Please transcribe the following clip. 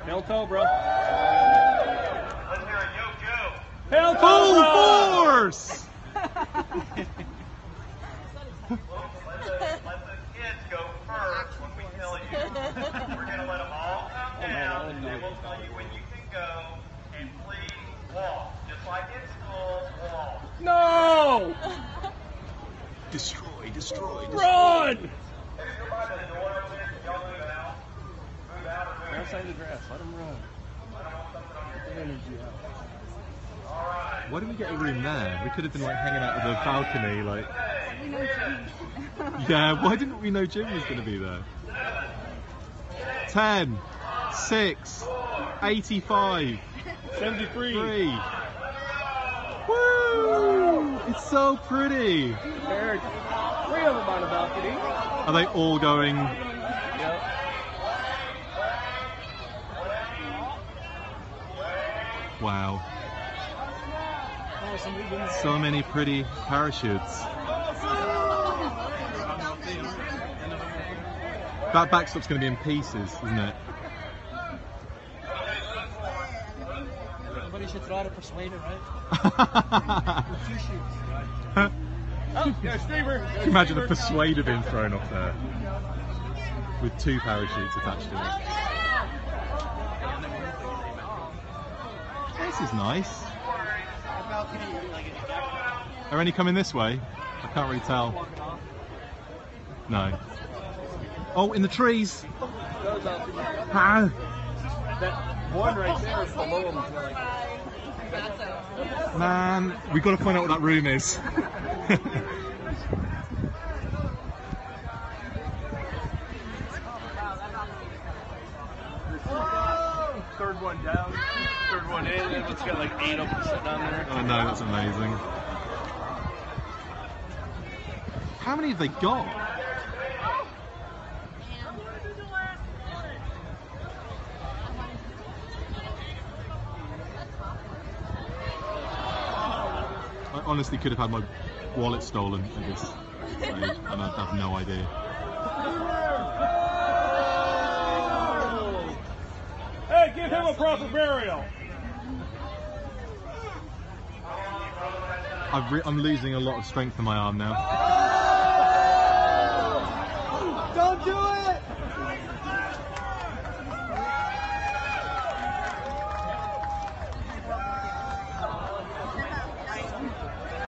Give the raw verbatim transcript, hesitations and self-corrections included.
Hell toe, bro. Let's hear a YoJoe. Hell toe, Full bro. force! Let the, let the kids go first when we tell you. We're going to let them all come down, and then we'll tell you when you can go. And please walk. Just like in school, walk. No! Destroy, destroy, destroy. Run! Hey, go by the door over there. Y'all move out. Move out or move Outside the grass, let him run. I don't want something on your head. Energy out. All right. Why didn't we get a room there? We could have been like hanging out of the balcony, like. We know Jim. Yeah, why didn't we know Jim was going to be there? ten, six, eighty-five, seventy-three. three. Woo! It's so pretty. There, three of them on the balcony. Are they all going? Yep. Wow. Oh, somebody didn't- So many pretty parachutes. That backstop's going to be in pieces, isn't it? Somebody should try to persuade it, right? Can Oh, yeah, Stever. you imagine the persuader being thrown off there? With two parachutes attached to it. This is nice. Are any coming this way? I can't really tell. No. Oh, in the trees! Ah. That one right there is below him. Man, we've got to find out what that room is. Third one down, third one in, and it's got like eight of them sitting on there. Oh no, that's amazing. How many have they got? I honestly could have had my wallet stolen at this stage, and I have no idea. Hey, give him a proper burial. I've re I'm losing a lot of strength in my arm now. Don't do it!